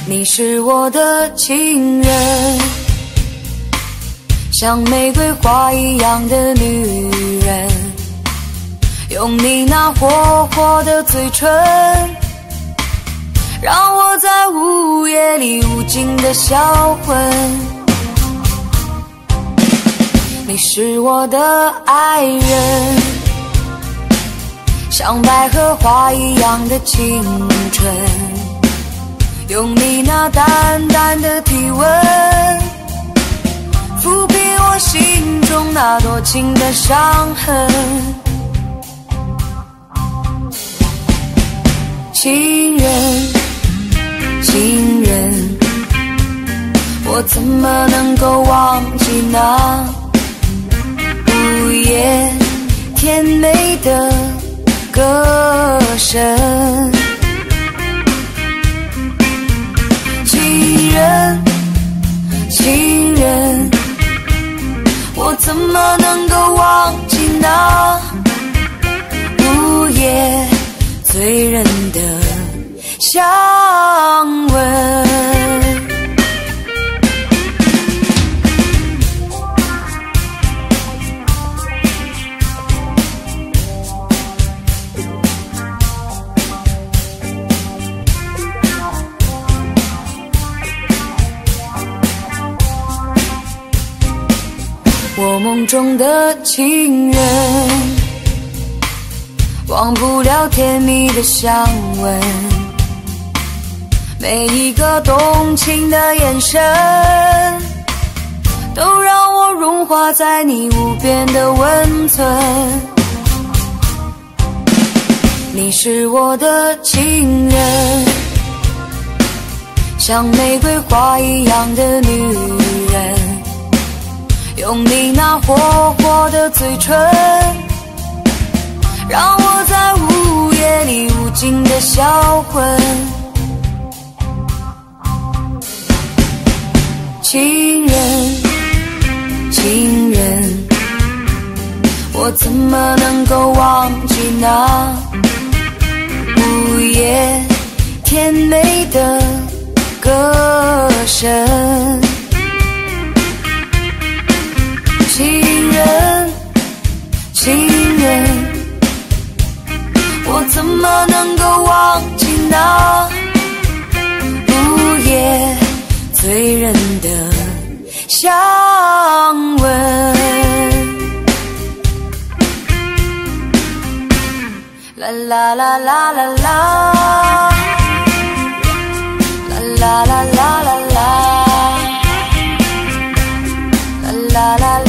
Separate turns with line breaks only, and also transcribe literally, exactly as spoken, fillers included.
你是我的情人，像玫瑰花一样的女人，用你那火火的嘴唇，让我在午夜里无尽的销魂。你是我的爱人，像百合花一样的清纯，用你那淡淡的体温，抚平我心中那多情的伤痕。情人，情人，我怎么能够忘记那午夜甜美的歌声？情人，情人，我怎么能够忘记那午夜醉人的香吻？我梦中的情人，忘不了甜蜜的香吻，每一个动情的眼神，都让我融化在你无边的温存。你是我的情人，像玫瑰花一样的女人，用你那火火的嘴唇，让我在午夜里无尽的销魂。情人，情人，我怎么能够忘记那午夜甜美的歌声？情人，情人，我怎么能够忘记那午夜醉人的香吻？啦啦啦啦啦啦，啦啦啦啦啦啦，啦啦啦。